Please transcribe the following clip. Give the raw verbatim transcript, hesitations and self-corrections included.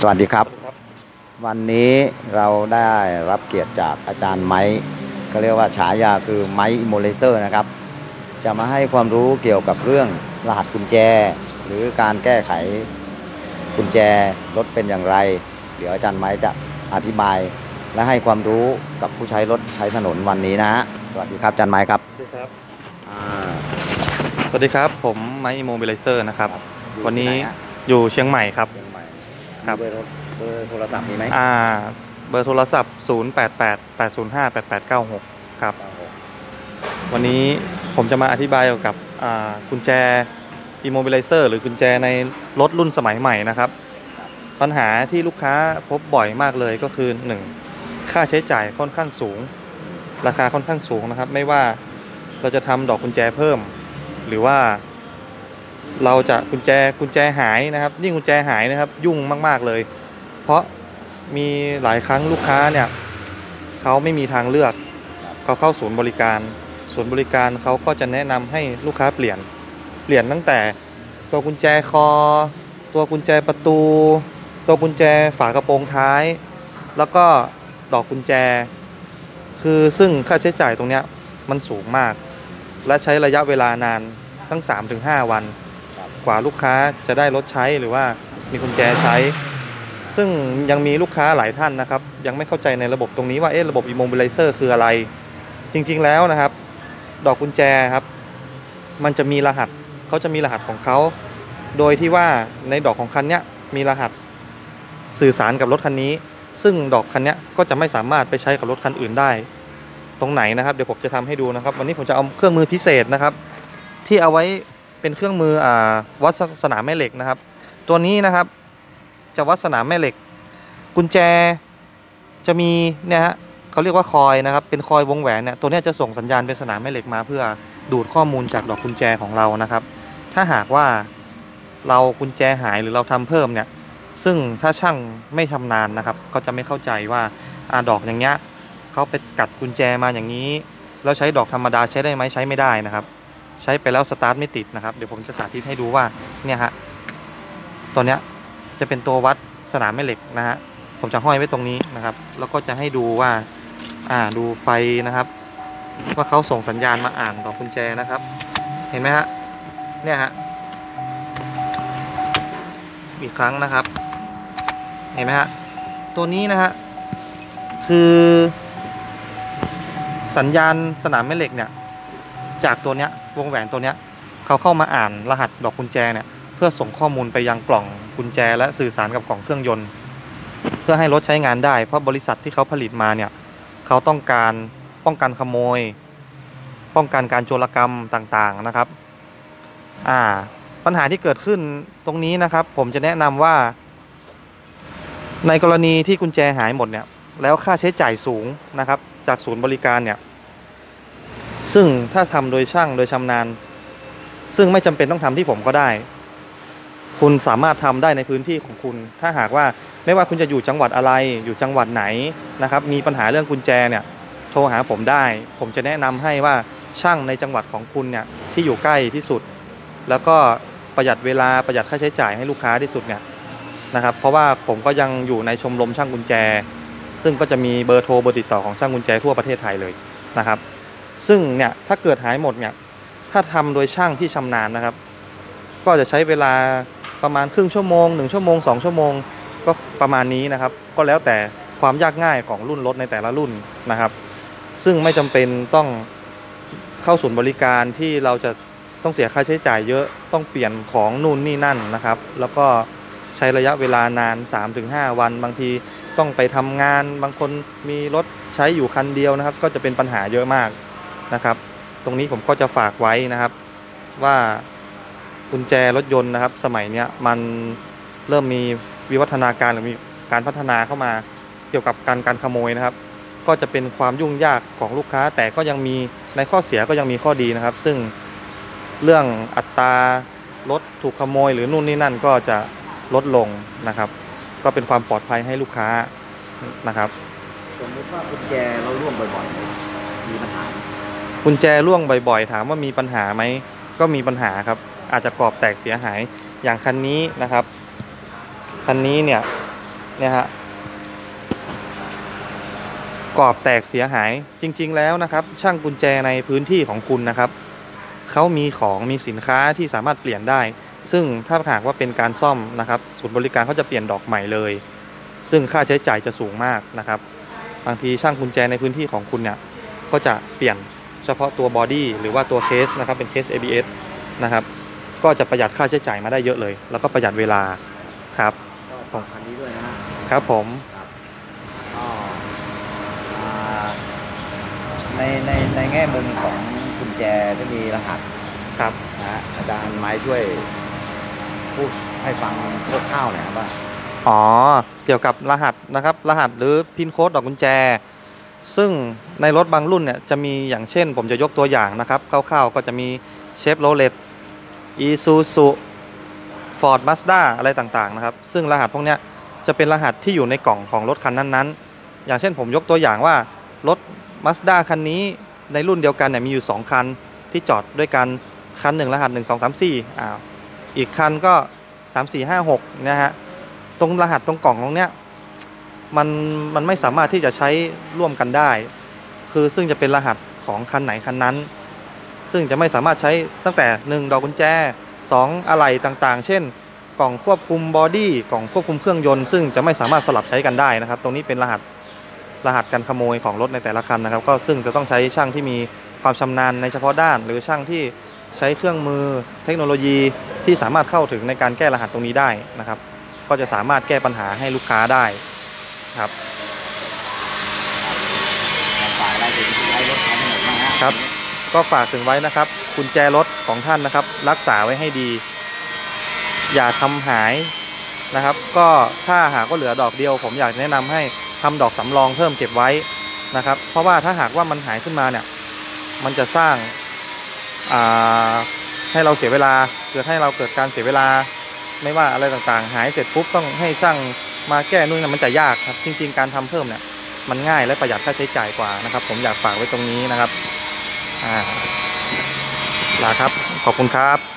สวัสดีครับวันนี้เราได้รับเกียรติจากอาจารย์ไม้ก็เรียกว่าฉายาคือไม้อิโมเลเซอร์นะครับจะมาให้ความรู้เกี่ยวกับเรื่องรหัสกุญแจหรือการแก้ไขกุญแจรถเป็นอย่างไรเดี๋ยวอาจารย์ไม้จะอธิบายและให้ความรู้กับผู้ใช้รถใช้ถนนวันนี้นะฮะสวัสดีครับอาจารย์ไม้ครับสวัสดีครับสวัสดีครับผมไม้อิโมเลเซอร์นะครับวันนี้อยู่เชียงใหม่ครับครับเบอร์เบอร์โทรศัพท์มีไหมอ่าเบอร์โทรศัพท์ศูนย์ แปด แปด แปด ศูนย์ ห้า แปด แปด เก้า หกครับวันนี้ผมจะมาอธิบายเกี่ยวกับกุญแจอิโมบิไลเซอร์หรือกุญแจในรถรุ่นสมัยใหม่นะครับปัญหาที่ลูกค้าพบบ่อยมากเลยก็คือหนึ่งค่าใช้จ่ายค่อนข้างสูงราคาค่อนข้างสูงนะครับไม่ว่าเราจะทำดอกกุญแจเพิ่มหรือว่าเราจะกุญแจกุญแจหายนะครับยิ่งกุญแจหายนะครับยุ่งมากๆเลยเพราะมีหลายครั้งลูกค้าเนี่ยเขาไม่มีทางเลือกเขาเข้าศูนย์บริการศูนย์บริการเขาก็จะแนะนำให้ลูกค้าเปลี่ยนเปลี่ยนตั้งแต่ตัวกุญแจคอตัวกุญแจประตูตัวกุญแจฝากระโปรงท้ายแล้วก็ดอกกุญแจคือซึ่งค่าใช้จ่ายตรงเนี้ยมันสูงมากและใช้ระยะเวลานานตั้ง สามถึงห้า วันกว่าลูกค้าจะได้รถใช้หรือว่ามีกุญแจใช้ซึ่งยังมีลูกค้าหลายท่านนะครับยังไม่เข้าใจในระบบตรงนี้ว่าเอ๊ะระบบอิโมบิไลเซอร์คืออะไรจริงๆแล้วนะครับดอกกุญแจครับมันจะมีรหัสเขาจะมีรหัสของเขาโดยที่ว่าในดอกของคันนี้มีรหัสสื่อสารกับรถคันนี้ซึ่งดอกคันนี้ก็จะไม่สามารถไปใช้กับรถคันอื่นได้ตรงไหนนะครับเดี๋ยวผมจะทำให้ดูนะครับวันนี้ผมจะเอาเครื่องมือพิเศษนะครับที่เอาไว้เป็นเครื่องมืออ่าวัดสนามแม่เหล็กนะครับตัวนี้นะครับจะวัดสนามแม่เหล็กกุญแจจะมีเนี่ยฮะเขาเรียกว่าคอยนะครับเป็นคอยวงแหวนเนี่ยตัวนี้จะส่งสัญญาณเป็นสนามแม่เหล็กมาเพื่อดูดข้อมูลจากดอกกุญแจของเรานะครับถ้าหากว่าเรากุญแจหายหรือเราทำเพิ่มเนี่ยซึ่งถ้าช่างไม่ชำนาญนะครับก็จะไม่เข้าใจว่าอ่าดอกอย่างเงี้ยเขาไปกัดกุญแจมาอย่างนี้แล้วใช้ดอกธรรมดาใช้ได้ไหมใช้ไม่ได้นะครับใช้ไปแล้วสตาร์ทไม่ติดนะครับเดี๋ยวผมจะสาธิตให้ดูว่าเนี่ยฮะตัวเนี้ยจะเป็นตัววัดสนามแม่เหล็กนะฮะผมจะห้อยไว้ตรงนี้นะครับแล้วก็จะให้ดูว่าอ่าดูไฟนะครับว่าเขาส่งสัญญาณมาอ่านดอกกุญแจนะครับเห็นไหมฮะเนี่ยฮะอีกครั้งนะครับเห็นไหมฮะตัวนี้นะฮะคือสัญญาณสนามแม่เหล็กเนี่ยจากตัวเนี้ยวงแหวนตัวเนี้ยเขาเข้ามาอ่านรหัสดอกกุญแจเนี่ยเพื่อส่งข้อมูลไปยังกล่องกุญแจและสื่อสารกับกล่องเครื่องยนต์เพื่อให้รถใช้งานได้เพราะบริษัทที่เขาผลิตมาเนี่ยเขาต้องการป้องกันขโมยป้องกันการโจรกรรมต่างๆนะครับอ่าปัญหาที่เกิดขึ้นตรงนี้นะครับผมจะแนะนำว่าในกรณีที่กุญแจหายหมดเนี่ยแล้วค่าใช้จ่ายสูงนะครับจากศูนย์บริการเนี่ยซึ่งถ้าทำโดยช่างโดยชำนาญซึ่งไม่จำเป็นต้องทำที่ผมก็ได้คุณสามารถทำได้ในพื้นที่ของคุณถ้าหากว่าไม่ว่าคุณจะอยู่จังหวัดอะไรอยู่จังหวัดไหนนะครับมีปัญหาเรื่องกุญแจเนี่ยโทรหาผมได้ผมจะแนะนำให้ว่าช่างในจังหวัดของคุณเนี่ยที่อยู่ใกล้ที่สุดแล้วก็ประหยัดเวลาประหยัดค่าใช้จ่ายให้ลูกค้าที่สุดเนี่ยนะครับเพราะว่าผมก็ยังอยู่ในชมรมช่างกุญแจซึ่งก็จะมีเบอร์โทรเบอร์ติดต่อของช่างกุญแจทั่วประเทศไทยเลยนะครับซึ่งเนี่ยถ้าเกิดหายหมดเนี่ยถ้าทำโดยช่างที่ชำนาญนะครับก็จะใช้เวลาประมาณครึ่งชั่วโมงหนึ่งชั่วโมงสองชั่วโมงก็ประมาณนี้นะครับก็แล้วแต่ความยากง่ายของรุ่นรถในแต่ละรุ่นนะครับซึ่งไม่จำเป็นต้องเข้าศูนย์บริการที่เราจะต้องเสียค่าใช้จ่ายเยอะต้องเปลี่ยนของนู่นนี่นั่นนะครับแล้วก็ใช้ระยะเวลานาน สามถึงห้า วันบางทีต้องไปทำงานบางคนมีรถใช้อยู่คันเดียวนะครับก็จะเป็นปัญหาเยอะมากนะครับตรงนี้ผมก็จะฝากไว้นะครับว่ากุญแจรถยนต์นะครับสมัยนี้มันเริ่มมีวิวัฒนาการหรือมีการพัฒนาเข้ามาเกี่ยวกับการการขโมยนะครับก็จะเป็นความยุ่งยากของลูกค้าแต่ก็ยังมีในข้อเสียก็ยังมีข้อดีนะครับซึ่งเรื่องอัตรารถถูกขโมยหรือนู่นนี่นั่นก็จะลดลงนะครับก็เป็นความปลอดภัยให้ลูกค้านะครับสมมติว่ากุญแจเราล่วงบ่อยๆมีปัญหากุญแจล่วงบ่อยๆถามว่ามีปัญหาไหมก็มีปัญหาครับอาจจะกรอบแตกเสียหายอย่างคันนี้นะครับคันนี้เนี่ยเนี่ยฮะกรอบแตกเสียหายจริงๆแล้วนะครับช่างกุญแจในพื้นที่ของคุณนะครับเขามีของมีสินค้าที่สามารถเปลี่ยนได้ซึ่งถ้าหากว่าเป็นการซ่อมนะครับศูนย์บริการเขาจะเปลี่ยนดอกใหม่เลยซึ่งค่าใช้จ่ายจะสูงมากนะครับบางทีช่างกุญแจในพื้นที่ของคุณเนี่ยก็จะเปลี่ยนเฉพาะตัวบอดี้หรือว่าตัวเคสนะครับเป็นเคส เอ บี เอส นะครับก็จะประหยัดค่าใช้จ่ายมาได้เยอะเลยแล้วก็ประหยัดเวลาครับของคันนี้ด้วยนะครับผมก็ในในในแง่มุมของกุญแจที่มีรหัสครับนะอาจารย์ไม้ช่วยพูดให้ฟังคร่าวๆหน่อยครับว่าอ๋อเกี่ยวกับรหัสนะครับรหัสหรือพินโค้ดดอกกุญแจซึ่งในรถบางรุ่นเนี่ยจะมีอย่างเช่นผมจะยกตัวอย่างนะครับคร่าวๆก็จะมีเชฟโรเลตอีซูซูฟอร์ดมาสด้าอะไรต่างๆนะครับซึ่งรหัสพวกนี้จะเป็นรหัสที่อยู่ในกล่องของรถคันนั้นๆอย่างเช่นผมยกตัวอย่างว่ารถมาสด้าคันนี้ในรุ่นเดียวกันเนี่ยมีอยู่สองคันที่จอดด้วยกันคันหนึ่งรหัสหนึ่ง สอง สาม สี่อ้าวอีกคันก็สาม สี่ ห้า หกนะฮะตรงรหัสตรงกล่องตรงเนี้ยมันมันไม่สามารถที่จะใช้ร่วมกันได้คือซึ่งจะเป็นรหัสของคันไหนคันนั้นซึ่งจะไม่สามารถใช้ตั้งแต่หนึ่งดอกกุญแจสองอะไหล่ต่างๆเช่นกล่องควบคุมบอดี้กล่องควบคุมเครื่องยนต์ซึ่งจะไม่สามารถสลับใช้กันได้นะครับตรงนี้เป็นรหัสรหัสการขโมยของรถในแต่ละคันนะครับก็ซึ่งจะต้องใช้ช่างที่มีความชำนาญในเฉพาะด้านหรือช่างที่ใช้เครื่องมือเทคโนโลยีที่สามารถเข้าถึงในการแก้รหัสตรงนี้ได้นะครับก็จะสามารถแก้ปัญหาให้ลูกค้าได้ครับฝากอะไรถึงผู้ใช้รถคันไหนบ้างครับก็ฝากถึงไว้นะครับกุญแจรถของท่านนะครับรักษาไว้ให้ดีอย่าทำหายนะครับก็ถ้าหากว่าเหลือดอกเดียวผมอยากแนะนำให้ทำดอกสำรองเพิ่มเก็บไว้นะครับเพราะว่าถ้าหากว่ามันหายขึ้นมาเนี่ยมันจะสร้างให้เราเสียเวลาเกิดให้เราเกิดการเสียเวลาไม่ว่าอะไรต่างๆหายเสร็จปุ๊บต้องให้ช่างมาแก้นู่นนี่มันจะยากครับจริงๆการทำเพิ่มเนี่ยมันง่ายและประหยัดค่าใช้จ่ายกว่านะครับผมอยากฝากไว้ตรงนี้นะครับอ่าลาครับขอบคุณครับ